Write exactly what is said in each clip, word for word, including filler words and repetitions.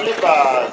Tamaulipas.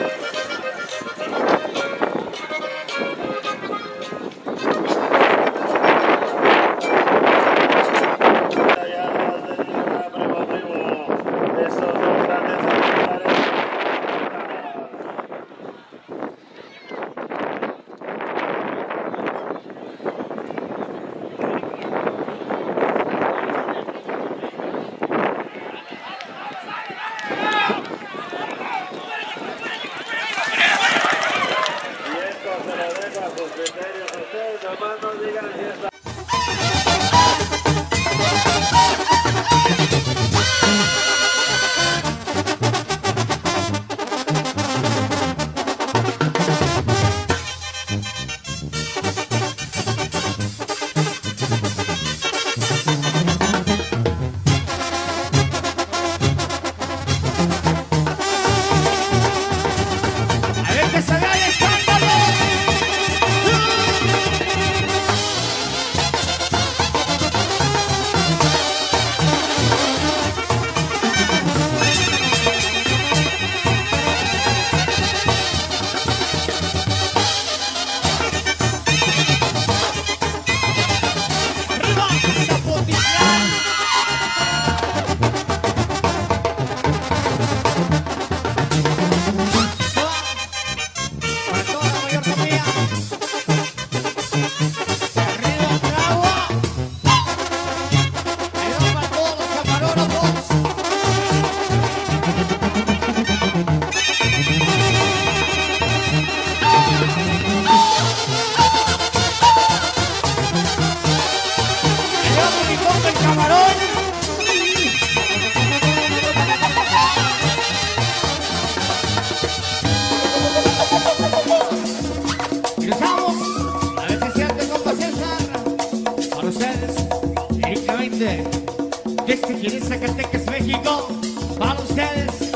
Desde aquí de Zacatecas, México, para ustedes.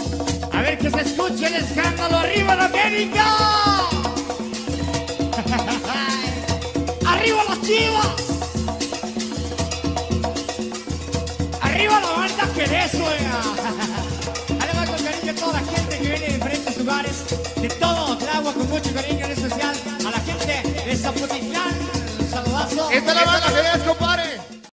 A ver que se escuche el escándalo. ¡Arriba la América! ¡Arriba las Chivas! ¡Arriba la banda Querezo! Además con cariño a toda la gente que viene de diferentes lugares, de todo Tláhuac, con mucho cariño en especial a la gente de Zapotitlán. Un saludazo. Esta es la banda Querezo, compadre.